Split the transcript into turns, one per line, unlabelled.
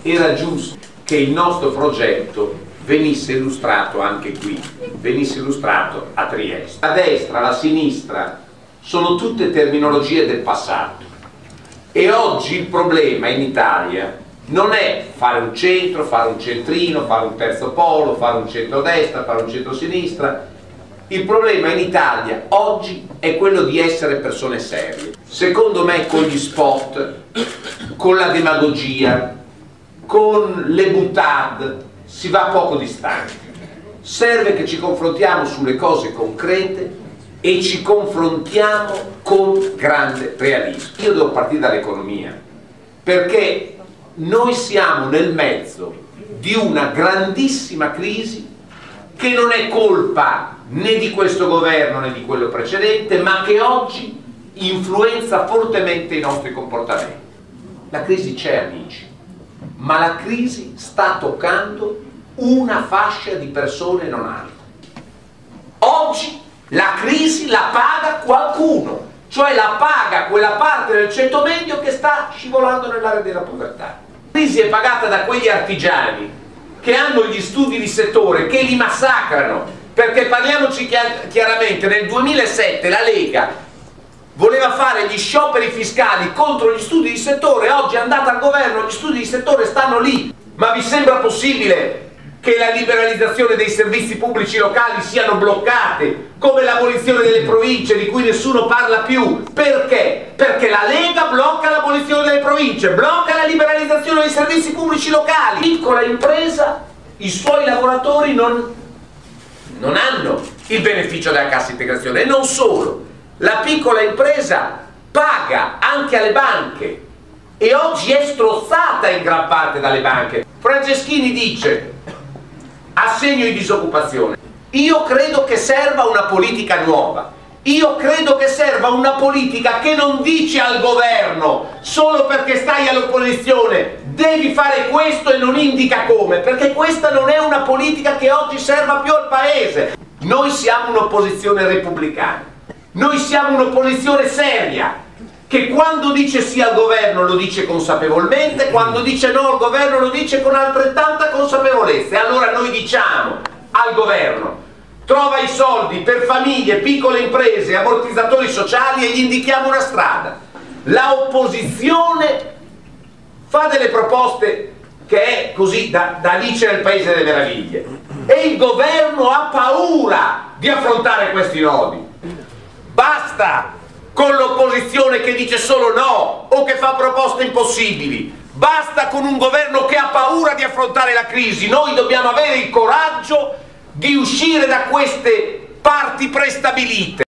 Era giusto che il nostro progetto venisse illustrato anche qui, venisse illustrato a Trieste. La destra, la sinistra sono tutte terminologie del passato e oggi il problema in Italia non è fare un centro, fare un centrino, fare un terzo polo, fare un centrodestra, fare un centrosinistra. Il problema in Italia oggi è quello di essere persone serie. Secondo me con gli spot, con la demagogia, con le boutade si va poco distanti. Serve che ci confrontiamo sulle cose concrete e ci confrontiamo con grande realismo. Io devo partire dall'economia, perché noi siamo nel mezzo di una grandissima crisi che non è colpa né di questo governo né di quello precedente, ma che oggi influenza fortemente i nostri comportamenti. La crisi c'è, amici, ma la crisi sta toccando una fascia di persone e non altre. Oggi la crisi la paga qualcuno, cioè la paga quella parte del ceto medio che sta scivolando nell'area della povertà. La crisi è pagata da quegli artigiani che hanno gli studi di settore, che li massacrano, perché parliamoci chiaramente, nel 2007 la Lega voleva fare gli scioperi fiscali contro gli studi di settore, oggi è andata al governo, gli studi di settore stanno lì. Ma vi sembra possibile che la liberalizzazione dei servizi pubblici locali siano bloccate, come l'abolizione delle province di cui nessuno parla più? Perché? Perché la Lega blocca l'abolizione delle province, blocca la liberalizzazione dei servizi pubblici locali. Piccola impresa, i suoi lavoratori non hanno il beneficio della cassa integrazione, e non solo, la piccola impresa paga anche alle banche e oggi è strozzata in gran parte dalle banche. Franceschini dice: assegno di disoccupazione. Io credo che serva una politica nuova. Io credo che serva una politica che non dice al governo, solo perché stai all'opposizione, devi fare questo e non indica come, perché questa non è una politica che oggi serva più al paese. Noi siamo un'opposizione repubblicana. Noi siamo un'opposizione seria, che quando dice sì al governo lo dice consapevolmente, quando dice no al governo lo dice con altrettanta consapevolezza. E allora noi diciamo al governo: trova i soldi per famiglie, piccole imprese, ammortizzatori sociali, e gli indichiamo una strada. La opposizione fa delle proposte che è così da Alice nel Paese delle Meraviglie, e il governo ha paura di affrontare questi nodi. Basta con l'opposizione che dice solo no o che fa proposte impossibili. Basta con un governo che ha paura di affrontare la crisi. Noi dobbiamo avere il coraggio di uscire da queste parti prestabilite.